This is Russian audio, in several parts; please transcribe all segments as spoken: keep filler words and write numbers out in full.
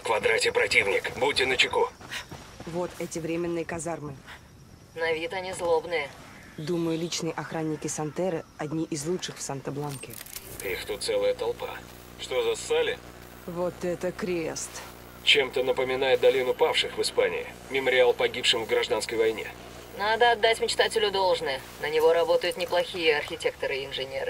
квадрате противник. Будьте начеку. Вот эти временные казармы. На вид они злобные. Думаю, личные охранники Сантеры одни из лучших в Санта-Бланке. Их тут целая толпа. Что, зассали? Вот это крест. Чем-то напоминает долину павших в Испании. Мемориал погибшим в гражданской войне. Надо отдать мечтателю должное. На него работают неплохие архитекторы и инженеры.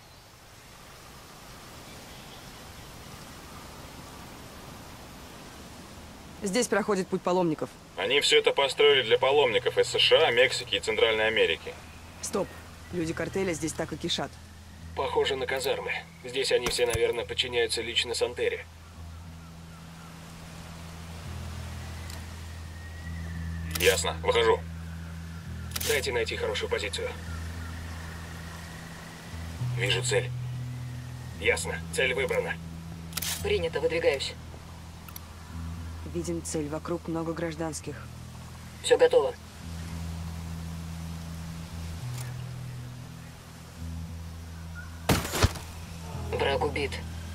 Здесь проходит путь паломников. Они все это построили для паломников из США, Мексики и Центральной Америки. Стоп. Люди картеля здесь так и кишат. Похоже на казармы. Здесь они все, наверное, подчиняются лично Сантере. Ясно. Выхожу. Дайте найти хорошую позицию. Вижу цель. Ясно. Цель выбрана. Принято, выдвигаюсь. Видим цель. Вокруг много гражданских. Все готово. Враг убит.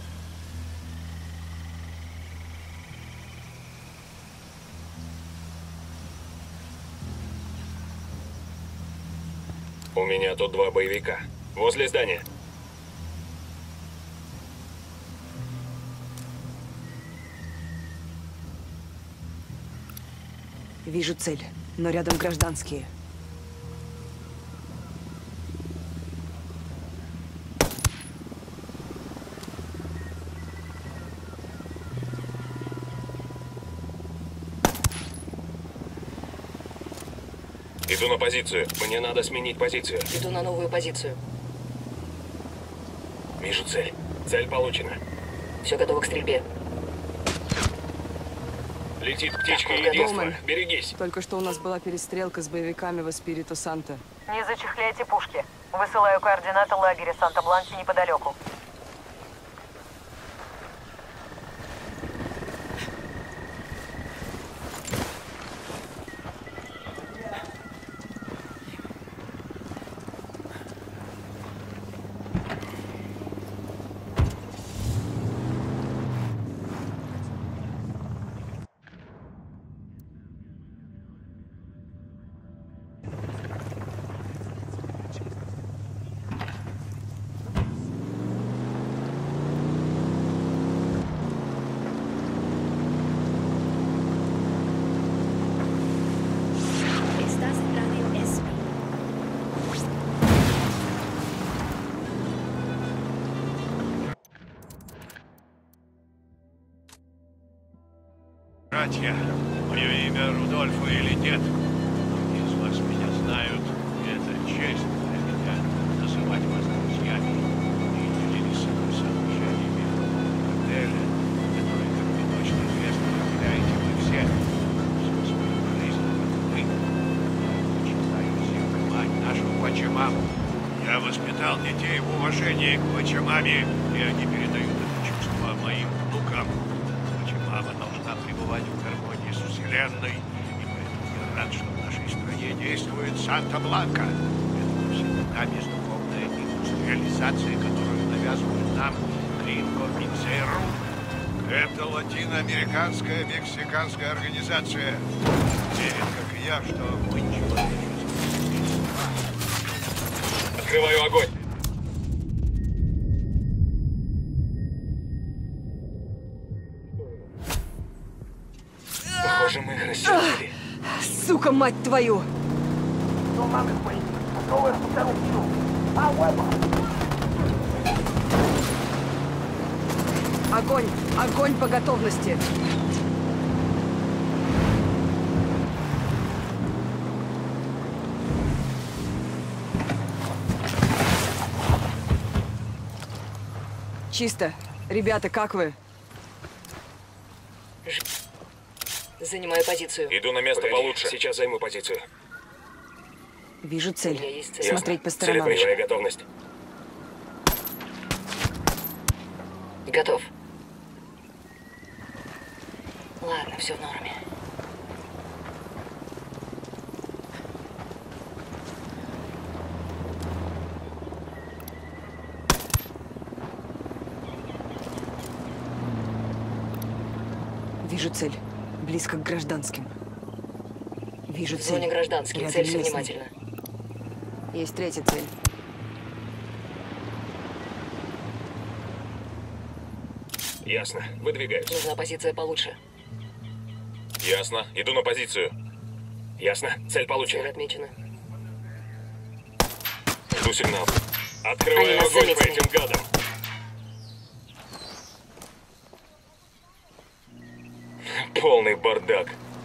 У меня тут два боевика. Возле здания. Вижу цель, но рядом гражданские. Иду на позицию. Мне надо сменить позицию. Иду на новую позицию. Вижу цель. Цель получена. Все готово к стрельбе. Летит птичка Так, единства. Доуман. Берегись. Только что у нас была перестрелка с боевиками в Эспирито Санта. Не зачехляйте пушки. Высылаю координаты лагеря Санта-Бланки неподалеку. Estás en Radio S P. Братья, мое имя Рудольфо или нет? Многие из вас меня знают, и это честь для меня называть вас друзьями и делились со мной сообщениями о коктейле, который, как мне точно известно, разделяете вы все. Всю свою жизнь, как вы. Я почитаю всех мать нашу Пачамаму. Я воспитал детей в уважении к Пачамаме, и они передают это чувство моим внукам. Пачамама должна пребывать в гармонии с Вселенной, и поэтому я рад, что в нашей стране действует Санта-Бланка. Это вовсе не та бездуховная индустриализация, которую навязывают нам Гринго Пинцейру. Это латиноамериканская мексиканская организация. Верит, как и я, что мы человечество. Открываю огонь. Похоже, мы их рассердили. Сука, мать твою! Огонь! Огонь по готовности! Чисто. Ребята, как вы? Занимаю позицию. Иду на место Погоди, получше. сейчас займу позицию. Вижу У меня цель. есть цель. Смотреть по Цель сторонам. боевая готовность. Готов. Ладно, все в норме. Вижу цель. Близко к гражданским. Вижу В цель. зоне гражданские. Рядом Целься местные. внимательно. Есть третья цель. Ясно. Выдвигаюсь. Нужна позиция получше. Ясно. Иду на позицию. Ясно. Цель Цель получена. отмечена. Жду сигнал. Открываю Они нас огонь по заметили. этим гадам. Полный бардак.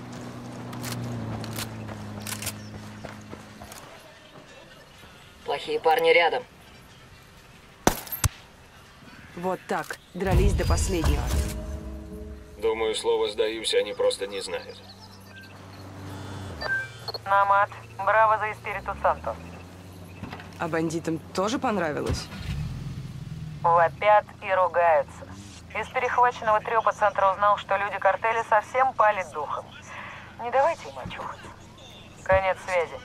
Плохие парни рядом. Вот так. Дрались до последнего. Думаю, слово «сдаюсь» они просто не знают. Намат, браво за Эспириту Санто. А бандитам тоже понравилось? Вопят и ругаются. Из перехваченного трёпа центра узнал, что люди картеля совсем пали духом. Не давайте им очухаться. Конец связи.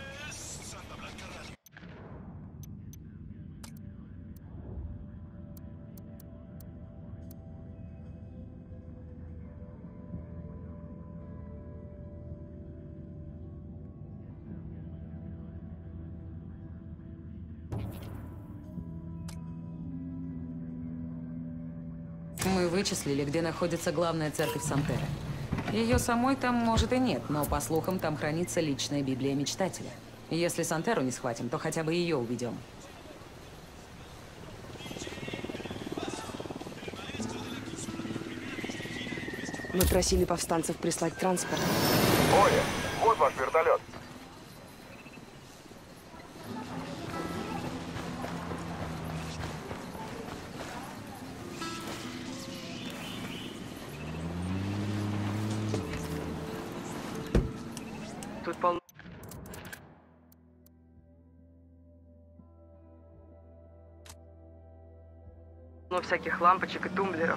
Мы вычислили, где находится главная церковь Сантеры. Ее самой там, может, и нет, но, по слухам, там хранится личная Библия Мечтателя. Если Сантеру не схватим, то хотя бы ее уведем. Мы просили повстанцев прислать транспорт. Оля, вот ваш вертолет. Тут полно... полно всяких лампочек и тумблеров.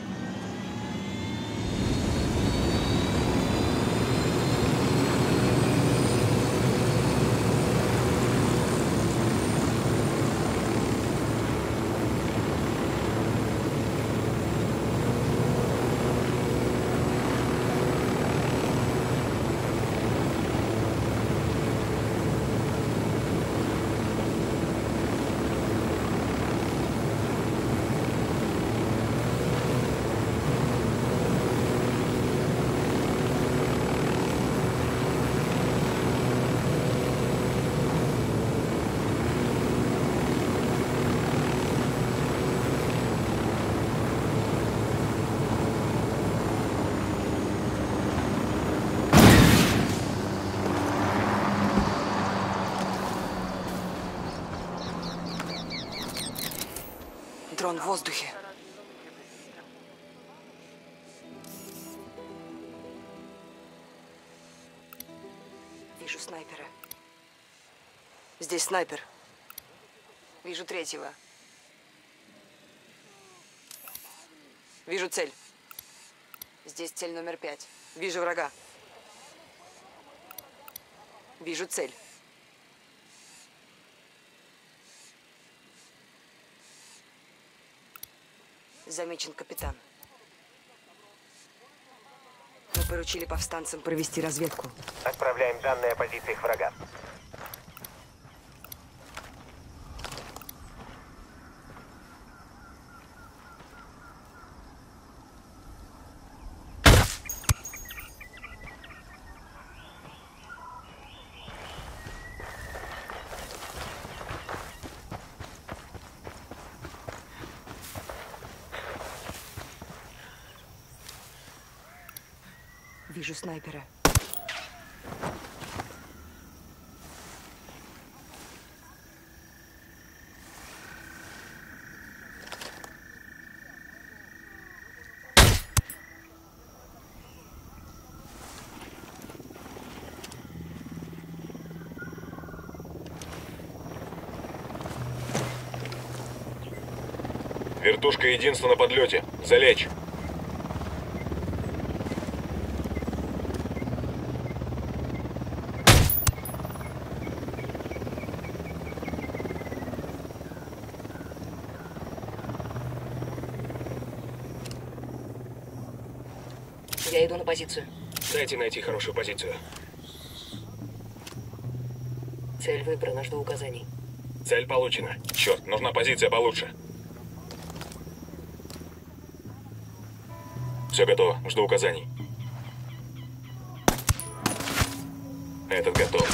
Дрон в воздухе. Вижу снайпера. Здесь снайпер. Вижу третьего. Вижу цель. Здесь цель номер пять. Вижу врага. Вижу цель. Замечен капитан. Мы поручили повстанцам провести разведку. Отправляем данные о позициях врага. Вижу снайпера. Вертушка единство на подлете. Залечь. Я иду на позицию. Дайте найти хорошую позицию. Цель выбрана, жду указаний. Цель получена. Черт, нужна позиция получше. Все готово, жду указаний. Этот готов.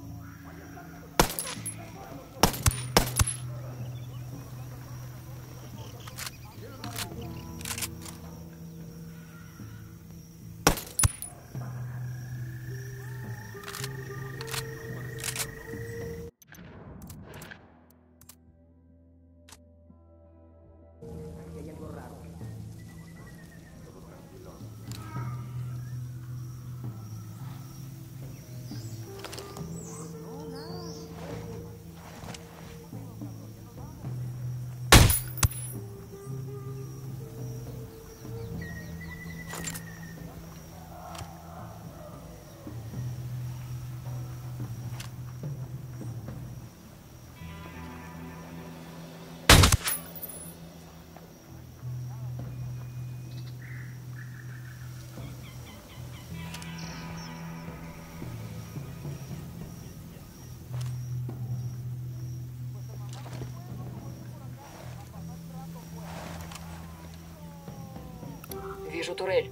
Вижу турель.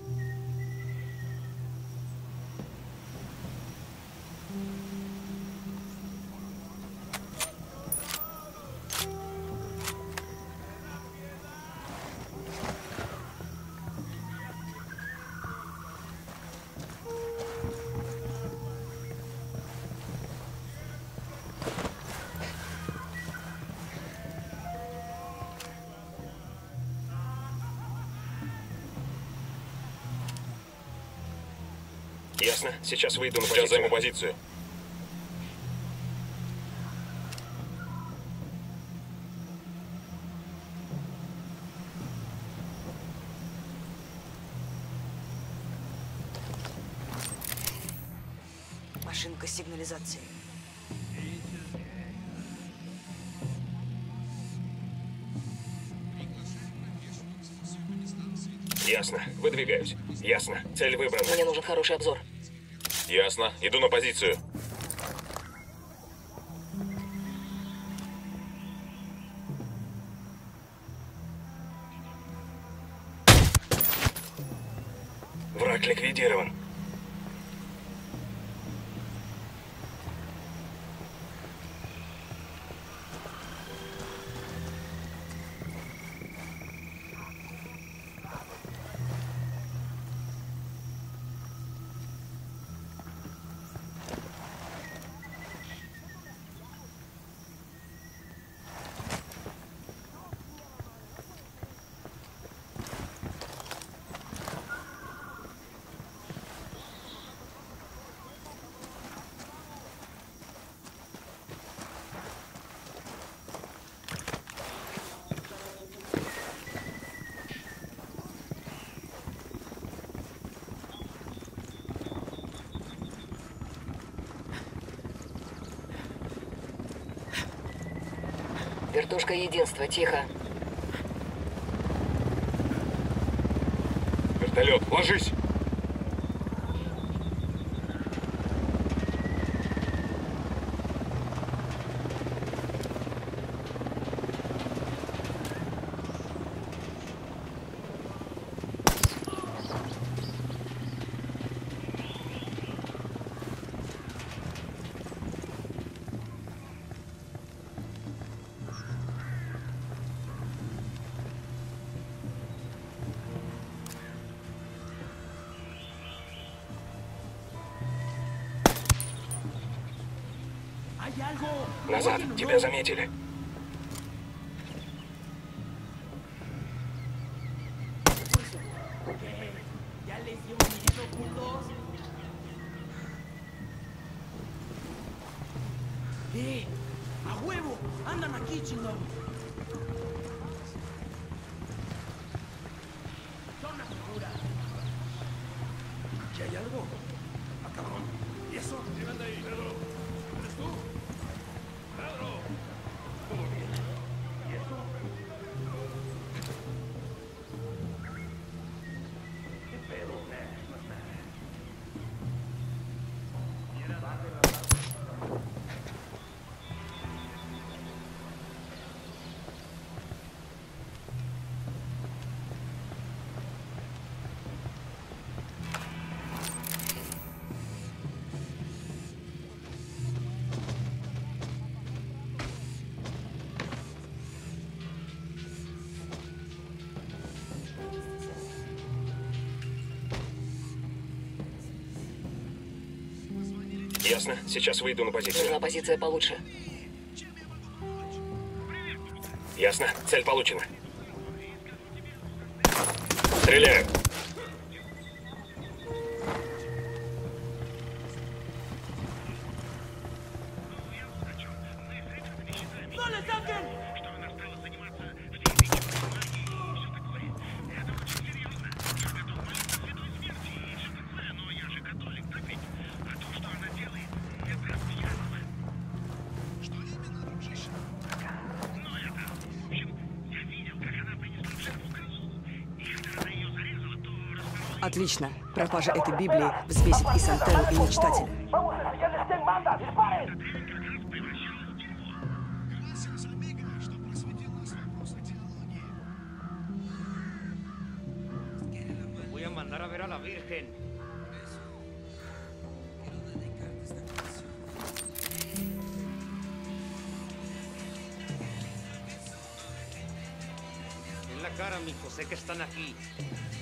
Ясно. Сейчас выйду на Сейчас позицию. займу позицию. Машинка сигнализации. Ясно. Выдвигаюсь. Ясно. Цель выбрана. Мне нужен хороший обзор. Ясно, иду на позицию. Враг ликвидирован. Вертушка единства, тихо. Вертолет, ложись! Назад. Тебя заметили. ¡Eh! ¡A huevo! ¡Andan aquí, chingón! ¡Son una figura! ¿Aquí hay algo? ¡Ah, cabrón! ¿Y eso? ¿Qué anda ahí, Pedro? ¿Eres tú? ¡Pedro! ¿Todo bien? ¿Y eso? ¿Qué pedo, man? Ясно. Сейчас выйду на позицию. Нужна позиция получше. Ясно. Цель получена. Стреляю. Отлично. Пропажа этой Библии взбесит и Сантеру, и Мечтателя. Voy a mandar a ver a la Virgen. En la cara, mijo, sé que están aquí.